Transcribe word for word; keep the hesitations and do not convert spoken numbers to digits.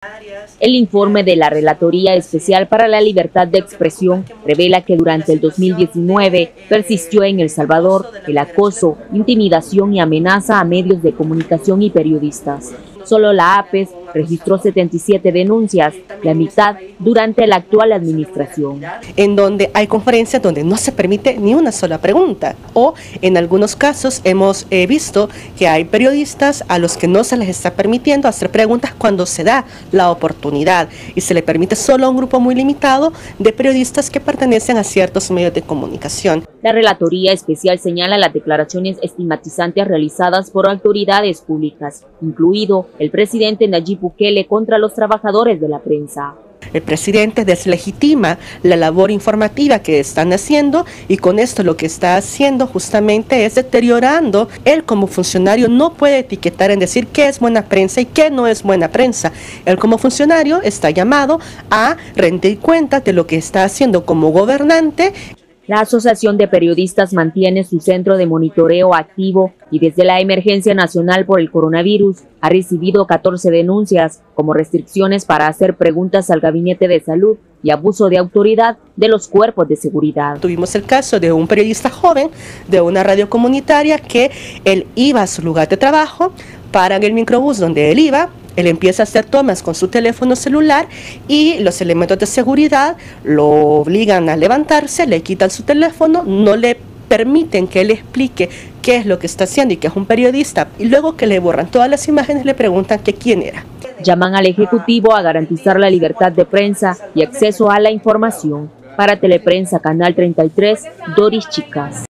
El informe de la Relatoría Especial para la Libertad de Expresión revela que durante el dos mil diecinueve persistió en El Salvador el acoso, intimidación y amenaza a medios de comunicación y periodistas. Solo la A P E S registró setenta y siete denuncias, la mitad durante la actual administración. En donde hay conferencias donde no se permite ni una sola pregunta, o en algunos casos hemos eh, visto que hay periodistas a los que no se les está permitiendo hacer preguntas cuando se da la oportunidad y se le permite solo a un grupo muy limitado de periodistas que pertenecen a ciertos medios de comunicación. La Relatoría Especial señala las declaraciones estigmatizantes realizadas por autoridades públicas, incluido el presidente Nayib Bukele contra los trabajadores de la prensa. El presidente deslegitima la labor informativa que están haciendo y con esto lo que está haciendo justamente es deteriorando. Él como funcionario no puede etiquetar en decir qué es buena prensa y qué no es buena prensa. Él como funcionario está llamado a rendir cuenta de lo que está haciendo como gobernante. La Asociación de Periodistas mantiene su centro de monitoreo activo y desde la emergencia nacional por el coronavirus ha recibido catorce denuncias como restricciones para hacer preguntas al Gabinete de Salud y abuso de autoridad de los cuerpos de seguridad. Tuvimos el caso de un periodista joven de una radio comunitaria que él iba a su lugar de trabajo, para en el microbús donde él iba. Él empieza a hacer tomas con su teléfono celular y los elementos de seguridad lo obligan a levantarse, le quitan su teléfono, no le permiten que él explique qué es lo que está haciendo y que es un periodista, y luego que le borran todas las imágenes le preguntan que quién era. Llaman al Ejecutivo a garantizar la libertad de prensa y acceso a la información. Para Teleprensa Canal treinta y tres, Doris Chicas.